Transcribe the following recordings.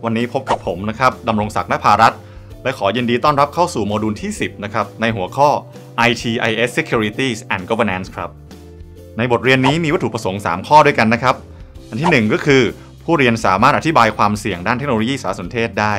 วันนี้พบกับผมนะครับดำรงศักดิ์ ณภารัตน์และขอยินดีต้อนรับเข้าสู่โมดูลที่ 10 นะครับในหัวข้อ ITIS Securities and Governance ครับในบทเรียนนี้มีวัตถุประสงค์ 3 ข้อด้วยกันนะครับอันที่ 1 ก็คือผู้เรียนสามารถอธิบายความเสี่ยงด้านเทคโนโลยีสารสนเทศได้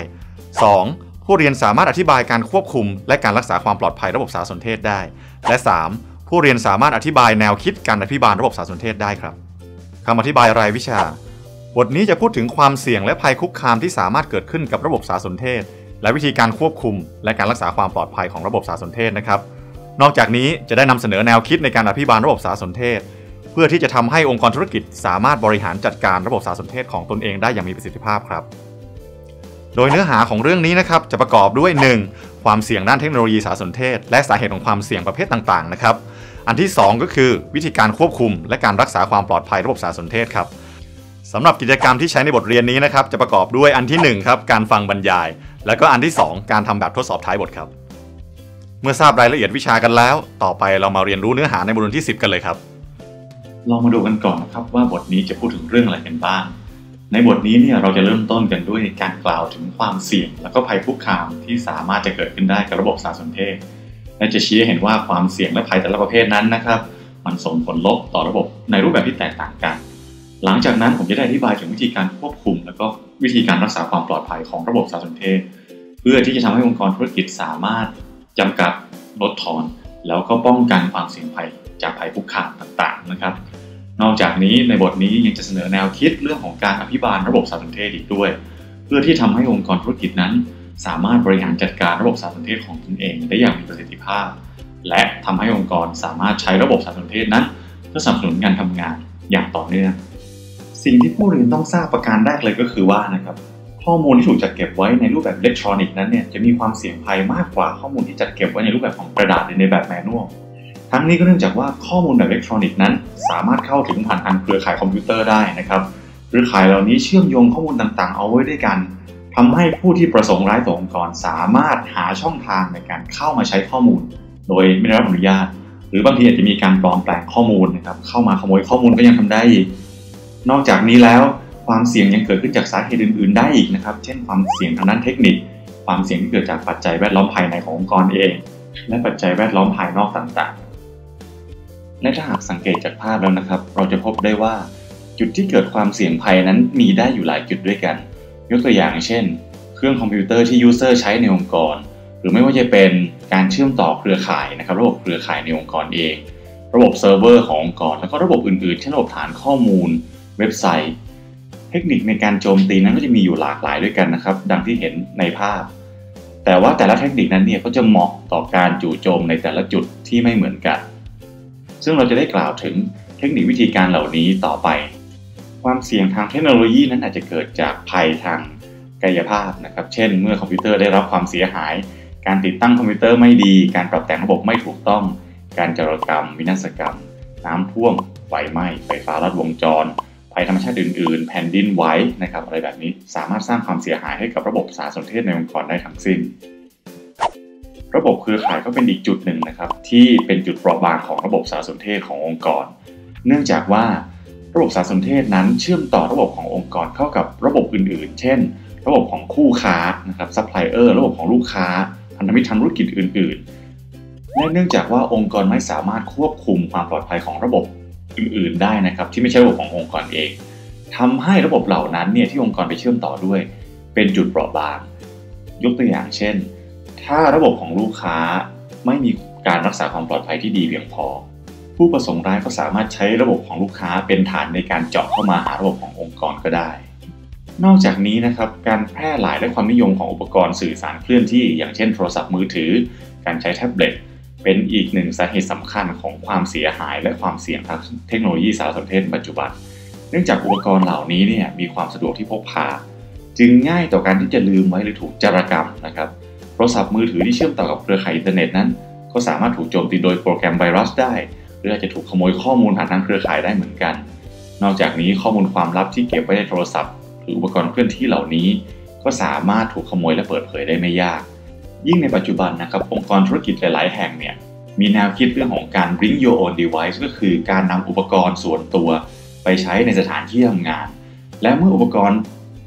2. ผู้เรียนสามารถอธิบายการควบคุมและการรักษาความปลอดภัยระบบสารสนเทศได้และ 3. ผู้เรียนสามารถอธิบายแนวคิดการอภิบาลระบบสารสนเทศได้ครับคำอธิบายรายวิชาบทนี้จะพูดถึงความเสี่ยงและภัยคุกคามที่สามารถเกิดขึ้นกับระบบสารสนเทศและวิธีการควบคุมและการรักษาความปลอดภัยของระบบสารสนเทศนะครับนอกจากนี้จะได้นำเสนอแนวคิดในการอภิบาลระบบสารสนเทศเพื่อที่จะทำให้องค์กรธุรกิจสามารถบริหารจัดการระบบสารสนเทศของตนเองได้อย่างมีประสิทธิภาพครับโดยเนื้อหาของเรื่องนี้นะครับจะประกอบด้วย 1. ความเสี่ยงด้านเทคโนโลยีสารสนเทศและสาเหตุของความเสี่ยงประเภทต่างๆนะครับอันที่ 2 ก็คือวิธีการควบคุมและการรักษาความปลอดภัยระบบสารสนเทศครับสำหรับกิจกรรมที่ใช้ในบทเรียนนี้นะครับจะประกอบด้วยอันที่1ครับการฟังบรรยายแล้วก็อันที่2การทำแบบทดสอบท้ายบทครับเมื่อทราบรายละเอียดวิชากันแล้วต่อไปเรามาเรียนรู้เนื้อหาในโมดูลที่ 10 กันเลยครับลองมาดูกันก่อนนะครับว่าบทนี้จะพูดถึงเรื่องอะไรกันบ้างในบทนี้เนี่ยเราจะเริ่มต้นกันด้วยการกล่าวถึงความเสี่ยงและก็ภัยคุกคามที่สามารถจะเกิดขึ้นได้กับระบบสารสนเทศและจะชี้ให้เห็นว่าความเสี่ยงและภัยแต่ละประเภทนั้นนะครับมันส่งผลลบต่อระบบในรูปแบบที่แตกต่างกันหลังจากนั้นผมจะได้อธิบายถึงวิธีการควบคุมและก็วิธีการรักษาความปลอดภัยของระบบสารสนเทศเพื่อที่จะทำให้องค์กรธุรกิจสามารถจำกัดลดทอนแล้วก็ป้องกันความเสี่ยงภัยจากภัยคุกคามต่างๆนะครับนอกจากนี้ในบทนี้ยังจะเสนอแนวคิดเรื่องของการอภิบาลระบบสารสนเทศอีกด้วยเพื่อที่ทำให้องค์กรธุรกิจนั้นสามารถบริหารจัดการระบบสารสนเทศของตนเองได้อย่างมีประสิทธิภาพและทำให้องค์กรสามารถใช้ระบบสารสนเทศนั้นเพื่อสนับสนุนการทำงานอย่างต่อเนื่องสิ่งที่ผู้เรียนต้องทราบประการแรกเลยก็คือว่านะครับข้อมูลที่ถูกจัดเก็บไว้ในรูปแบบอิเล็กทรอนิกส์นั้นเนี่ยจะมีความเสี่ยงภัยมากกว่าข้อมูลที่จัดเก็บไว้ในรูปแบบของกระดาษหรือในแบบแมนนวลทั้งนี้ก็เนื่องจากว่าข้อมูลแบบอิเล็กทรอนิกส์นั้นสามารถเข้าถึงผ่านทางเครือข่ายคอมพิวเตอร์ได้นะครับเครือข่ายเหล่านี้เชื่อมโยงข้อมูลต่างๆเอาไว้ด้วยกันทำให้ผู้ที่ประสงค์ร้ายต่อองค์กรสามารถหาช่องทางในการเข้ามาใช้ข้อมูลโดยไม่ได้รับอนุญาตหรือบางทีอาจจะมีการปลอมแปลงข้อมูลนะครับเข้ามาขโมยข้อมูลก็ยังทำได้อีกนอกจากนี้แล้วความเสี่ยงยังเกิดขึ้นจากสาเหตุอื่นๆได้อีกนะครับเช่นความเสี่ยงทางด้านเทคนิคความเสี่ยงที่เกิดจากปัจจัยแวดล้อมภายในขององค์กรเองและปัจจัยแวดล้อมภายนอกต่างๆและถ้าหากสังเกตจากภาพแล้วนะครับเราจะพบได้ว่าจุดที่เกิดความเสี่ยงภัยนั้นมีได้อยู่หลายจุดด้วยกันยกตัวอย่างเช่นเครื่องคอมพิวเตอร์ที่ยูเซอร์ใช้ในองค์กรหรือไม่ว่าจะเป็นการเชื่อมต่อเครือข่ายนะครับระบบเครือข่ายในองค์กรเองระบบเซิร์ฟเวอร์ขององค์กรแล้วก็ระบบอื่นๆเช่นระบบฐานข้อมูลเว็บไซต์เทคนิคในการโจมตีนั้นก็จะมีอยู่หลากหลายด้วยกันนะครับดังที่เห็นในภาพแต่ว่าแต่ละเทคนิคนั้นเนี่ยก็จะเหมาะต่อการจู่โจมในแต่ละจุดที่ไม่เหมือนกันซึ่งเราจะได้กล่าวถึงเทคนิควิธีการเหล่านี้ต่อไปความเสี่ยงทางเทคโนโลยีนั้นอาจจะเกิดจากภัยทางกายภาพนะครับเช่นเมื่อคอมพิวเตอร์ได้รับความเสียหายการติดตั้งคอมพิวเตอร์ไม่ดีการปรับแต่งระบบไม่ถูกต้องการจารกรรมวินาศกรรมน้ำท่วมไฟไหม้ไฟฟ้าลัดวงจรภัยธรรมชาติอื่นๆแผ่นดินไหวนะครับอะไรแบบนี้สามารถสร้างความเสียหายให้กับระบบสารสนเทศในองค์กรได้ทั้งสิ้นระบบเครือข่ายก็เป็นอีกจุดหนึ่งนะครับที่เป็นจุดเปราะบางของระบบสารสนเทศขององค์กรเนื่องจากว่าระบบสารสนเทศนั้นเชื่อมต่อระบบขององค์กรเข้ากับระบบอื่นๆเช่นระบบของคู่ค้านะครับซัพพลายเออร์ระบบของลูกค้าพันธมิตรทางธุรกิจอื่นๆและเนื่องจากว่าองค์กรไม่สามารถควบคุมความปลอดภัยของระบบอื่นๆได้นะครับที่ไม่ใช่ระบบขององค์กรเองทำให้ระบบเหล่านั้นเนี่ยที่องค์กรไปเชื่อมต่อด้วยเป็นจุดเปราะบางยกตัวอย่างเช่นถ้าระบบของลูกค้าไม่มีการรักษาความปลอดภัยที่ดีเพียงพอผู้ประสงค์ร้ายก็สามารถใช้ระบบของลูกค้าเป็นฐานในการเจาะเข้ามาหาระบบขององค์กรก็ได้นอกจากนี้นะครับการแพร่หลายและความนิยมของอุปกรณ์สื่อสารเคลื่อนที่อย่างเช่นโทรศัพท์มือถือการใช้แท็บเล็ตเป็นอีกหนึ่งสาเหตุสำคัญของความเสียหายและความเสี่ยงทางเทคโนโลยีสารสนเทศปัจจุบันเนื่องจากอุปกรณ์เหล่านี้เนี่ยมีความสะดวกที่พกพาจึงง่ายต่อการที่จะลืมไว้หรือถูกจารกรรมนะครับโทรศัพท์มือถือที่เชื่อมต่อกับเครือข่ายอินเทอร์เน็ตนั้นก็สามารถถูกโจมตีโดยโปรแกรมไวรัสได้หรืออาจจะถูกขโมยข้อมูลผ่านทางเครือข่ายได้เหมือนกันนอกจากนี้ข้อมูลความลับที่เก็บไว้ในโทรศัพท์หรืออุปกรณ์เคลื่อนที่เหล่านี้ก็สามารถถูกขโมยและเปิดเผยได้ไม่ยากยิ่งในปัจจุบันนะครับองค์กรธุรกิจหลายๆแห่งเนี่ยมีแนวคิดเรื่องของการ bring your own device ก็คือการนำอุปกรณ์ส่วนตัวไปใช้ในสถานที่ทำงานและเมื่ออุปกรณ์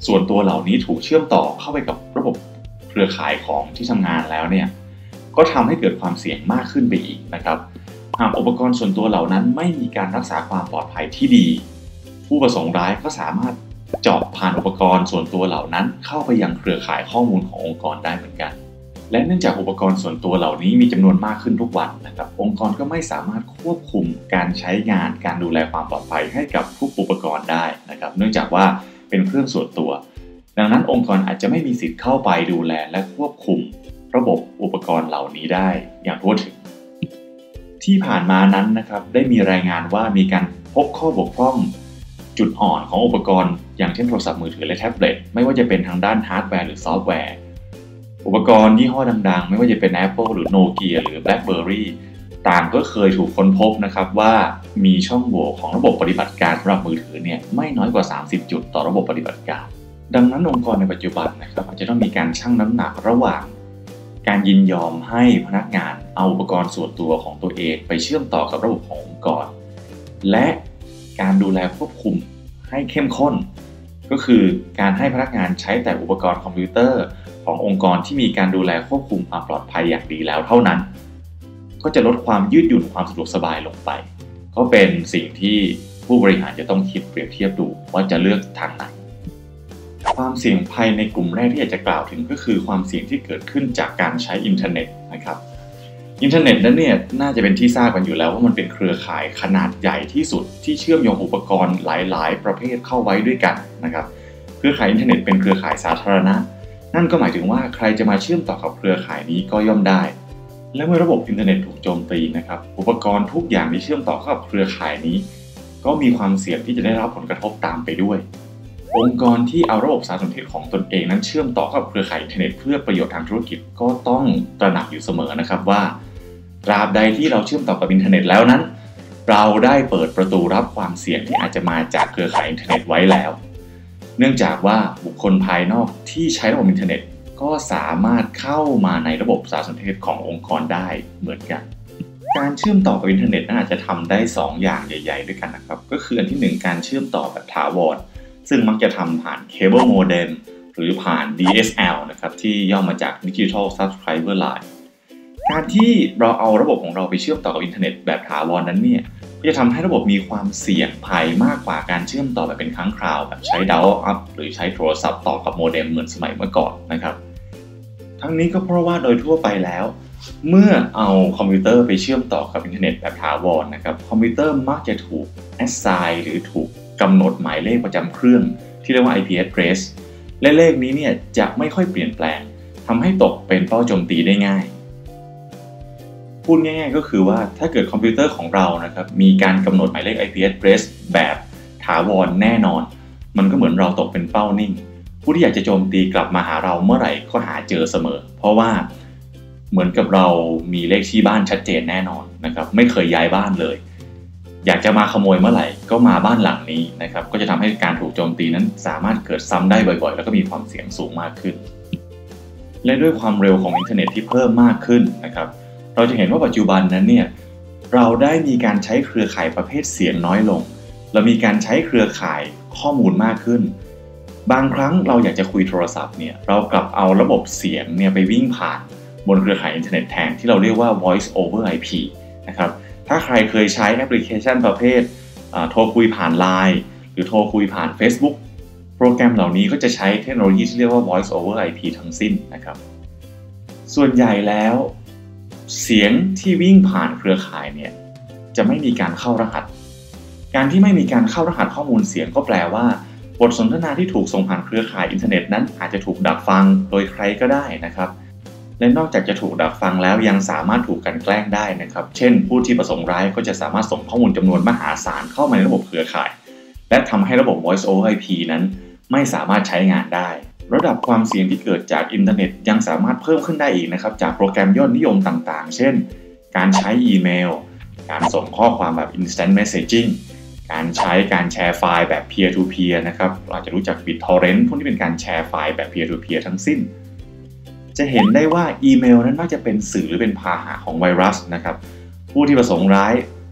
ส่วนตัวเหล่านี้ถูกเชื่อมต่อเข้าไปกับระบบเครือข่ายของที่ทำงานแล้วเนี่ยก็ทำให้เกิดความเสี่ยงมากขึ้นไปอีกนะครับหากอุปกรณ์ส่วนตัวเหล่านั้นไม่มีการรักษาความปลอดภัยที่ดีผู้ประสงค์ร้ายก็สามารถเจาะผ่านอุปกรณ์ส่วนตัวเหล่านั้นเข้าไปยังเครือข่ายข้อมูลขององค์กรได้เหมือนกันและเนื่องจากอุปกรณ์ส่วนตัวเหล่านี้มีจำนวนมากขึ้นทุกวันนะครับองค์กรก็ไม่สามารถควบคุมการใช้งานการดูแลความปลอดภัยให้กับทุกอุปกรณ์ได้นะครับเนื่องจากว่าเป็นเครื่องส่วนตัวดังนั้นองค์กรอาจจะไม่มีสิทธิ์เข้าไปดูแลและควบคุมระบบอุปกรณ์เหล่านี้ได้อย่างทั่วถึงที่ผ่านมานั้นนะครับได้มีรายงานว่ามีการพบข้อบกพร่องจุดอ่อนของอุปกรณ์อย่างเช่นโทรศัพท์มือถือและแท็บเล็ตไม่ว่าจะเป็นทางด้านฮาร์ดแวร์หรือซอฟต์แวร์อุปกรณ์ยี่ห้อดังๆไม่ว่าจะเป็น Apple หรือ Nokia หรือ BlackBerry ต่างก็เคยถูกค้นพบนะครับว่ามีช่องโหว่ของระบบปฏิบัติการสำหรับมือถือเนี่ยไม่น้อยกว่า30จุดต่อระบบปฏิบัติการดังนั้นองค์กรในปัจจุบันนะครับอาจจะต้องมีการชั่งน้ำหนักระหว่างการยินยอมให้พนักงานเอาอุปกรณ์ส่วนตัวของตัวเองไปเชื่อมต่อกับระบบขององค์กรและการดูแลควบคุมให้เข้มข้นก็คือการให้พนักงานใช้แต่อุปกรณ์คอมพิวเตอร์ขององค์กรที่มีการดูแลควบคุมความปลอดภัยอย่างดีแล้วเท่านั้นก็จะลดความยืดหยุ่นความสะดวกสบายลงไปก็เป็นสิ่งที่ผู้บริหารจะต้องคิดเปรียบเทียบดูว่าจะเลือกทางไหนความเสี่ยงภัยในกลุ่มแรกที่อยากจะกล่าวถึงก็คือความเสี่ยงที่เกิดขึ้นจากการใช้อินเทอร์เน็ตนะครับอินเทอร์เน็ตนั้นเนี่ยน่าจะเป็นที่ทราบกันอยู่แล้วว่ามันเป็นเครือข่ายขนาดใหญ่ที่สุดที่เชื่อมโยงอุปกรณ์หลายๆประเภทเข้าไว้ด้วยกันนะครับเครือข่ายอินเทอร์เน็ตเป็นเครือข่ายสาธารณะนั่นก็หมายถึงว่าใครจะมาเชื่อมต่อกับเครือข่ายนี้ก็ย่อมได้และเมื่อระบบอินเทอร์เน็ตถูกโจมตีนะครับอุปกรณ์ทุกอย่างที่เชื่อมต่อเข้ากับเครือข่ายนี้ก็มีความเสี่ยงที่จะได้รับผลกระทบตามไปด้วยองค์กรที่เอาระบบสารสนเทศของตนเองนั้นเชื่อมต่อกับเครือข่ายอินเทอร์เน็ตเพื่อประโยชน์ทางธุรกิจก็ต้องตระหนักอยู่เสมอนะครับว่าตราบใดที่เราเชื่อมต่อกับอินเทอร์เน็ตแล้วนั้นเราได้เปิดประตูรับความเสี่ยงที่อาจจะมาจากเครือข่ายอินเทอร์เน็ตไว้แล้วเนื่องจากว่าบุคคลภายนอกที่ใช้ระบบอินเทอร์เน็ตก็สามารถเข้ามาในระบบสารสนเทศขององค์กรได้เหมือนกันการเชื่อมต่อกับอินเทอร์เน็ตอาจจะทำได้2อย่างใหญ่ๆด้วยกันนะครับก็คืออันที่1การเชื่อมต่อแบบถาวรซึ่งมักจะทำผ่านเคเบิลโมเด็มหรือผ่าน DSL นะครับที่ย่อมาจาก Digital Subscriber Line การที่เราเอาระบบของเราไปเชื่อมต่อกับอินเทอร์เน็ตแบบถาวรนั้นเนี่ยก็จะทำให้ระบบมีความเสี่ยงภัยมากกว่าการเชื่อมต่อแบบเป็นครั้งคราวแบบใช้ดาวน์อัพหรือใช้โทรศัพท์ต่อกับโมเด็มเหมือนสมัยเมื่อก่อนนะครับทั้งนี้ก็เพราะว่าโดยทั่วไปแล้วเมื่อเอาคอมพิวเตอร์ไปเชื่อมต่อกับอินเทอร์เน็ตแบบถาวรนะครับคอมพิวเตอร์มักจะถูก assign หรือถูกกำหนดหมายเลขประจำเครื่องที่เรียกว่า IP address และเลขนี้เนี่ยจะไม่ค่อยเปลี่ยนแปลงทำให้ตกเป็นเป้าโจมตีได้ง่ายพูดง่ายๆก็คือว่าถ้าเกิดคอมพิวเตอร์ของเรานะครับมีการกำหนดหมายเลข IP address แบบถาวรแน่นอนมันก็เหมือนเราตกเป็นเป้านิ่งผู้ที่อยากจะโจมตีกลับมาหาเราเมื่อไหร่ก็หาเจอเสมอเพราะว่าเหมือนกับเรามีเลขที่บ้านชัดเจนแน่นอนนะครับไม่เคยย้ายบ้านเลยอยากจะมาขโมยเมื่อไหร่ก็มาบ้านหลังนี้นะครับก็จะทำให้การถูกโจมตีนั้นสามารถเกิดซ้ำได้บ่อยๆแล้วก็มีความเสี่ยงสูงมากขึ้นและด้วยความเร็วของอินเทอร์เน็ตที่เพิ่มมากขึ้นนะครับเราจะเห็นว่าปัจจุบันนั้นเนี่ยเราได้มีการใช้เครือข่ายประเภทเสียงน้อยลงเรามีการใช้เครือข่ายข้อมูลมากขึ้นบางครั้งเราอยากจะคุยโทรศัพท์เนี่ยเรากลับเอาระบบเสียงเนี่ยไปวิ่งผ่านบนเครือข่ายอินเทอร์เน็ตแทนที่เราเรียกว่า voice over IP นะครับถ้าใครเคยใช้แอปพลิเคชันประเภทโทรคุยผ่าน LINE หรือโทรคุยผ่าน Facebook โปรแกรมเหล่านี้ก็จะใช้เทคโนโลยีที่เรียกว่า voice over IP ทั้งสิ้นนะครับส่วนใหญ่แล้วเสียงที่วิ่งผ่านเครือข่ายเนี่ยจะไม่มีการเข้ารหัสการที่ไม่มีการเข้ารหัสข้อมูลเสียงก็แปลว่าบทสนทนาที่ถูกส่งผ่านเครือข่ายอินเทอร์เน็ตนั้นอาจจะถูกดักฟังโดยใครก็ได้นะครับและนอกจากจะถูกดักฟังแล้วยังสามารถถูกกลั่นแกล้งได้นะครับเช่นผู้ที่ประสงค์ร้ายก็จะสามารถส่งข้อมูลจำนวนมหาศาลเข้ามาในระบบเครือข่ายและทำให้ระบบ Voice over IP นั้นไม่สามารถใช้งานได้ระดับความเสี่ยงที่เกิดจากอินเทอร์เน็ตยังสามารถเพิ่มขึ้นได้อีกนะครับจากโปรแกรมยอดนิยมต่างๆเช่นการใช้อีเมลการส่งข้อความแบบ Instant Messaging การแชร์ไฟล์แบบ Peer to Peer นะครับเราจะรู้จัก BitTorrent พวกนี้เป็นการแชร์ไฟล์แบบ Peer to Peer ทั้งสิ้นจะเห็นได้ว่าอีเมลนั้นมักจะเป็นสื่อหรือเป็นพาหะของไวรัสนะครับผู้ที่ประสงค์ร้าย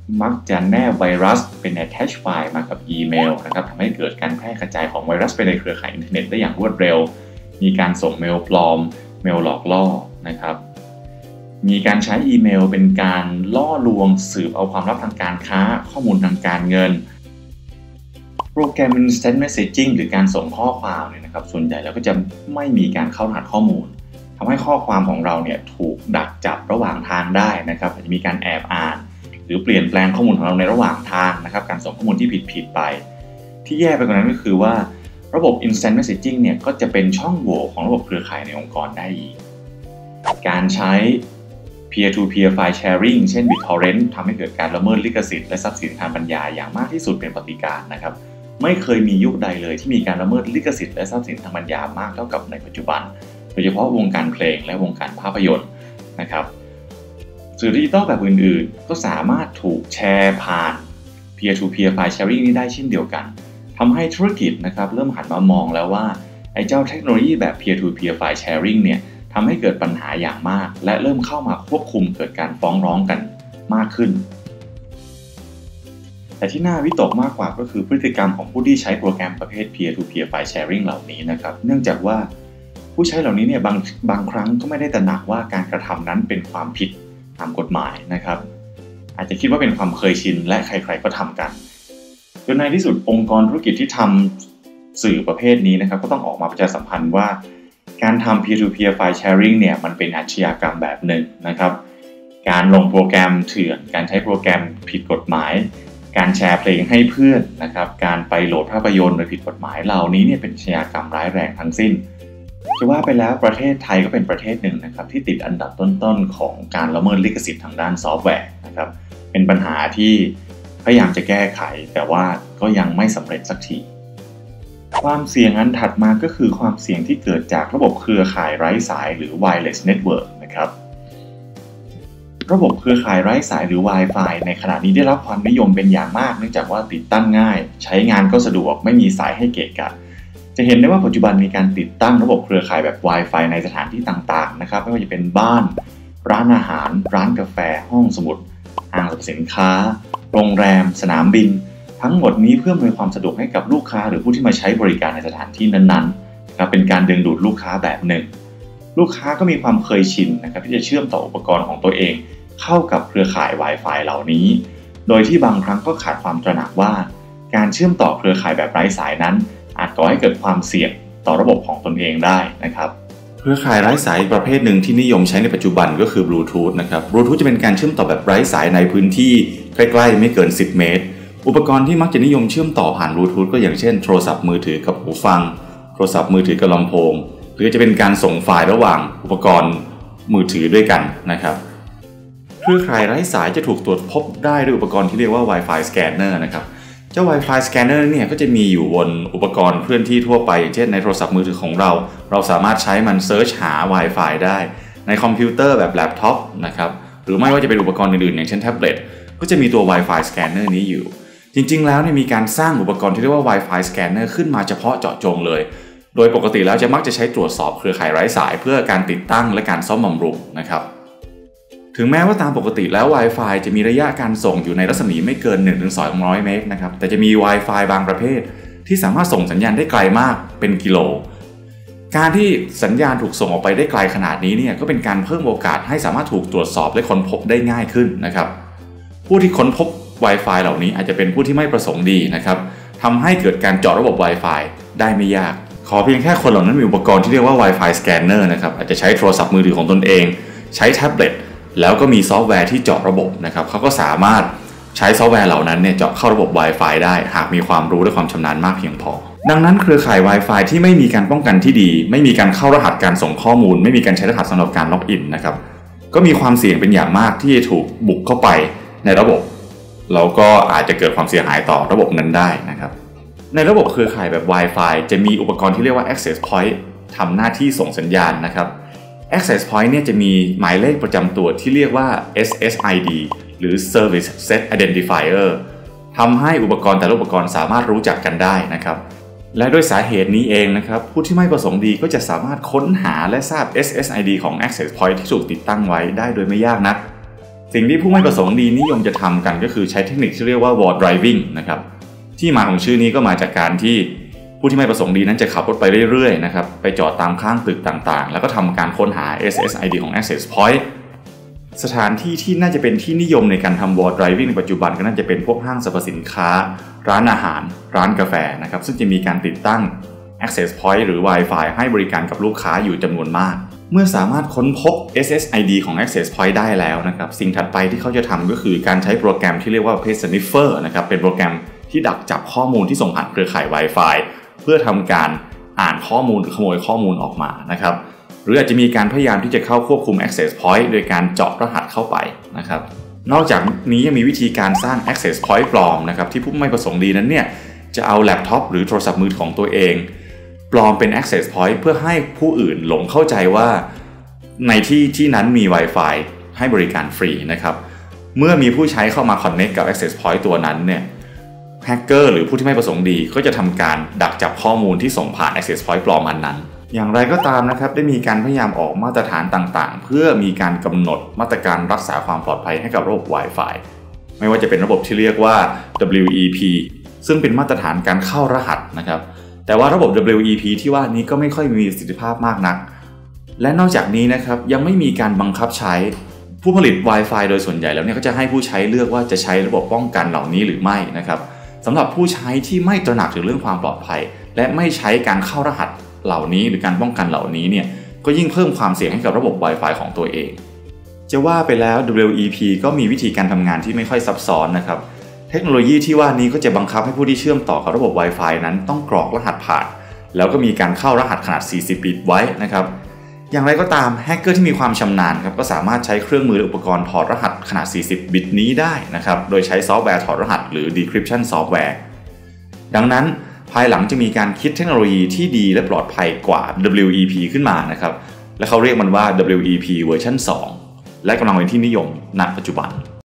มักจะแนบไวรัสเป็น attach file มากับอีเมลนะครับทำให้เกิดการแพร่กระจายของไวรัสไปในเครือข่ายอินเทอร์เน็ตได้อย่างรวดเร็วมีการส่งเมลปลอมเมลหลอกล่อนะครับมีการใช้อีเมลเป็นการล่อลวงสืบเอาความลับทางการค้าข้อมูลทางการเงินโปรแกรม Instant Messaging หรือการส่งข้อความเนี่ยนะครับส่วนใหญ่แล้วก็จะไม่มีการเข้ารหัสข้อมูลทำให้ข้อความของเราเนี่ยถูกดักจับระหว่างทางได้นะครับอาจจะมีการแอบอ่านหรือเปลี่ยนแปลงข้อมูลของเราในระหว่างทางนะครับการส่งข้อมูลที่ผิดไปที่แย่ไปกว่านั้นก็คือว่าระบบ Instant Messaging เนี่ยก็จะเป็นช่องโหว่ของระบบเครือข่ายในองค์กรได้อีกการใช้ peer-to-peer file sharing เช่น BitTorrent ทำให้เกิดการละเมิดลิขสิทธิ์และทรัพย์สินทางปัญญาอย่างมากที่สุดเป็นปฏิการนะครับไม่เคยมียุคใดเลยที่มีการละเมิดลิขสิทธิ์และทรัพย์สินทางปัญญามากเท่ากับในปัจจุบันโดยเฉพาะวงการเพลงและวงการภาพยนตร์นะครับสื่อดิจิตอลแบบอื่นๆก็สามารถถูกแชร์ผ่าน peer-to-peer file sharing นี้ได้เช่นเดียวกันทำให้ธุรกิจนะครับเริ่มหันมามองแล้วว่าไอ้เจ้าเทคโนโลยีแบบ peer-to-peer file sharing เนี่ยทำให้เกิดปัญหาอย่างมากและเริ่มเข้ามาควบคุมเกิดการฟ้องร้องกันมากขึ้นแต่ที่น่าวิตกมากกว่าก็คือพฤติกรรมของผู้ที่ใช้โปรแกรมประเภท peer-to-peer file sharing เหล่านี้นะครับเนื่องจากว่าผู้ใช้เหล่านี้เนี่ยบางครั้งก็ไม่ได้ตระหนักว่าการกระทำนั้นเป็นความผิดตามกฎหมายนะครับอาจจะคิดว่าเป็นความเคยชินและใครๆก็ทำกันจนในที่สุดองค์กรธุรกิจที่ทำสื่อประเภทนี้นะครับก็ต้องออกมาประชาสัมพันธ์ว่าการทำ peer-to-peer file sharing เนี่ยมันเป็นอาชญากรรมแบบหนึ่งนะครับการลงโปรแกรมเถื่อนการใช้โปรแกรมผิดกฎหมายการแชร์เพลงให้เพื่อนนะครับการไปโหลดภาพยนตร์โดยผิดกฎหมายเหล่านี้เนี่ยเป็นอาชญากรรมร้ายแรงทั้งสิ้นจะว่าไปแล้วประเทศไทยก็เป็นประเทศหนึ่งนะครับที่ติดอันดับต้นๆของการละเมิดลิขสิทธิ์ทางด้านซอฟต์แวร์นะครับเป็นปัญหาที่พยายามจะแก้ไขแต่ว่าก็ยังไม่สำเร็จสักทีความเสี่ยงอันถัดมาก็คือความเสี่ยงที่เกิดจากระบบเครือข่ายไร้สายหรือ wireless network นะครับระบบเครือข่ายไร้สายหรือ Wi-Fi ในขณะนี้ได้รับความนิยมเป็นอย่างมากเนื่องจากว่าติดตั้งง่ายใช้งานก็สะดวกไม่มีสายให้เกะกะจะเห็นได้ว่าปัจจุบันมีการติดตั้งระบบเครือข่ายแบบ Wi-Fi ในสถานที่ต่างๆนะครับไม่ว่าจะเป็นบ้านร้านอาหารร้านกาแฟห้องสมุดห้างสรรพสินค้าโรงแรมสนามบินทั้งหมดนี้เพื่ออำนวยความสะดวกให้กับลูกค้าหรือผู้ที่มาใช้บริการในสถานที่นั้นๆนะครับเป็นการดึงดูดลูกค้าแบบหนึ่งลูกค้าก็มีความเคยชินนะครับที่จะเชื่อมต่ออุปกรณ์ของตัวเองเข้ากับเครือข่าย Wi-Fi เหล่านี้โดยที่บางครั้งก็ขาดความตระหนักว่าการเชื่อมต่อเครือข่ายแบบไร้สายนั้นอาจก่อให้เกิดความเสี่ยงต่อระบบของตนเองได้นะครับเครือข่ายไร้สายประเภทหนึ่งที่นิยมใช้ในปัจจุบันก็คือบลูทูธนะครับบลูทูธจะเป็นการเชื่อมต่อแบบไร้สายในพื้นที่ใกล้ๆไม่เกิน10เมตรอุปกรณ์ที่มักจะนิยมเชื่อมต่อผ่านบลูทูธก็อย่างเช่นโทรศัพท์มือถือกับหูฟังโทรศัพท์มือถือกับลำโพงหรือจะเป็นการส่งไฟล์ระหว่างอุปกรณ์มือถือด้วยกันนะครับเครือข่ายไร้สายจะถูกตรวจพบได้ด้วยอุปกรณ์ที่เรียกว่า Wi-Fi Scanner นะครับเจ้า Wi-Fi Scanner เนี่ยก็จะมีอยู่บนอุปกรณ์เคลื่อนที่ทั่วไปอย่างเช่นในโทรศัพท์มือถือของเราสามารถใช้มันเซิร์ชหา Wi-Fi ได้ในคอมพิวเตอร์แบบแล็ปท็อปนะครับหรือไม่ว่าจะเป็นอุปกรณ์อื่นๆอย่างเช่นแท็บเล็ตก็จะมีตัว Wi-Fi Scanner นี้อยู่จริงๆแล้วเนี่ยมีการสร้างอุปกรณ์ที่เรียกว่า Wi-Fi Scanner ขึ้นมาเฉพาะเจาะจงเลยโดยปกติแล้วจะมักจะใช้ตรวจสอบเครือข่ายไร้สายเพื่อการติดตั้งและการซ่อมบำรุงนะครับถึงแม้ว่าตามปกติแล้ว Wi-Fi จะมีระยะการส่งอยู่ในรัศมีไม่เกิน 1-200 เมตรนะครับแต่จะมี Wi-Fi บางประเภทที่สามารถส่งสัญญาณได้ไกลมากเป็นกิโลการที่สัญญาณถูกส่งออกไปได้ไกลขนาดนี้เนี่ยก็เป็นการเพิ่มโอกาสให้สามารถถูกตรวจสอบและค้นพบได้ง่ายขึ้นนะครับผู้ที่ค้นพบ Wi-Fi เหล่านี้อาจจะเป็นผู้ที่ไม่ประสงค์ดีนะครับทำให้เกิดการเจาะระบบ Wi-Fi ได้ไม่ยากขอเพียงแค่คนเหล่านั้นมีอุปกรณ์ที่เรียกว่า Wi-Fi Scanner นะครับอาจจะใช้โทรศัพท์มือถือของตนเองใช้แท็บเล็ตแล้วก็มีซอฟต์แวร์ที่เจาะระบบนะครับเขาก็สามารถใช้ซอฟต์แวร์เหล่านั้นเนี่ยเจาะเข้าระบบ Wi-Fi ได้หากมีความรู้และความชำนาญมากเพียงพอดังนั้นเครือข่าย Wi-Fi ที่ไม่มีการป้องกันที่ดีไม่มีการเข้ารหัสการส่งข้อมูลไม่มีการใช้รหัสสำหรับการล็อกอินนะครับก็มีความเสี่ยงเป็นอย่างมากที่จะถูกบุกเข้าไปในระบบแล้วก็อาจจะเกิดความเสียหายต่อระบบนั้นได้นะครับในระบบเครือข่ายแบบ Wi-Fi จะมีอุปกรณ์ที่เรียกว่า Access Point ทำหน้าที่ส่งสัญญาณนะครับ Access Point เนี่ยจะมีหมายเลขประจำตัวที่เรียกว่า SSID หรือ Service Set Identifier ทำให้อุปกรณ์แต่ละอุปกรณ์สามารถรู้จักกันได้นะครับและด้วยสาเหตุนี้เองนะครับผู้ที่ไม่ประสงค์ดีก็จะสามารถค้นหาและทราบ SSID ของ Access Point ที่ถูกติดตั้งไว้ได้โดยไม่ยากนักสิ่งที่ผู้ไม่ประสงค์ดีนิยมจะทำกันก็คือใช้เทคนิคที่เรียกว่า wall driving นะครับที่มาของชื่อนี้ก็มาจากการที่ผู้ที่ไม่ประสงค์ดีนั้นจะขับรถไปเรื่อยๆนะครับไปจอดตามข้างตึกต่างๆแล้วก็ทำการค้นหา SSID ของ Access Point สถานที่ที่น่าจะเป็นที่นิยมในการทำ wall driving ในปัจจุบันก็น่าจะเป็นพวกห้างสรรพสินค้าร้านอาหารร้านกาแฟนะครับซึ่งจะมีการติดตั้ง Access Point หรือ Wi-Fi ให้บริการกับลูกค้าอยู่จำนวนมากเมื่อสามารถค้นพบ SSID ของ Access Point ได้แล้วนะครับสิ่งถัดไปที่เขาจะทำก็คือการใช้โปรแกรมที่เรียกว่า Page Sniffer นะครับเป็นโปรแกรมที่ดักจับข้อมูลที่ส่งผ่านเครือข่าย Wi-Fi เพื่อทำการอ่านข้อมูลหรือขโมยข้อมูลออกมานะครับหรืออาจจะมีการพยายามที่จะเข้าควบคุม Access Point โดยการเจาะรหัสเข้าไปนะครับนอกจากนี้ยังมีวิธีการสร้าง Access Point ปลอมนะครับที่ผู้ไม่ประสงค์ดีนั้นเนี่ยจะเอาแล็ปท็อปหรือโทรศัพท์มือของตัวเองปลอมเป็น Access Point เพื่อให้ผู้อื่นหลงเข้าใจว่าในที่นั้นมี Wi-Fi ให้บริการฟรีนะครับเมื่อมีผู้ใช้เข้ามา Connect กับ Access Point ตัวนั้นเนี่ยแฮกเกอร์หรือผู้ที่ไม่ประสงค์ดีก็จะทำการดักจับข้อมูลที่ส่งผ่าน Access Point ปลอมอันนั้นอย่างไรก็ตามนะครับได้มีการพยายามออกมาตรฐานต่างๆเพื่อมีการกำหนดมาตรการรักษาความปลอดภัยให้กับระบบ Wi-Fi ไม่ว่าจะเป็นระบบที่เรียกว่า WEP ซึ่งเป็นมาตรฐานการเข้ารหัสนะครับแต่ว่าระบบ WEP ที่ว่านี้ก็ไม่ค่อยมีประสิทธิภาพมากนักและนอกจากนี้นะครับยังไม่มีการบังคับใช้ผู้ผลิต Wi-Fi โดยส่วนใหญ่แล้วเนี่ยก็จะให้ผู้ใช้เลือกว่าจะใช้ระบบป้องกันเหล่านี้หรือไม่นะครับสำหรับผู้ใช้ที่ไม่ตระหนักถึงเรื่องความปลอดภัยและไม่ใช้การเข้ารหัสเหล่านี้หรือการป้องกันเหล่านี้เนี่ยก็ยิ่งเพิ่มความเสี่ยงให้กับระบบ Wi-Fi ของตัวเองจะว่าไปแล้ว WEP ก็มีวิธีการทำงานที่ไม่ค่อยซับซ้อนนะครับเทคโนโลยีที่ว่านี้ก็จะบังคับให้ผู้ที่เชื่อมต่อกับระบบ Wi-Fi นั้นต้องกรอกรหัสผ่านแล้วก็มีการเข้ารหัสขนาด40 บิตไว้นะครับอย่างไรก็ตามแฮกเกอร์ที่มีความชำนาญครับก็สามารถใช้เครื่องมือและอุปกรณ์ถอดรหัสขนาด40 บิตนี้ได้นะครับโดยใช้ซอฟต์แวร์ถอดรหัสหรือ decryption software ดังนั้นภายหลังจะมีการคิดเทคโนโลยีที่ดีและปลอดภัยกว่า WEP ขึ้นมานะครับและเขาเรียกมันว่า WEP เวอร์ชัน2และกำลังเป็นที่นิยมณปัจจุบัน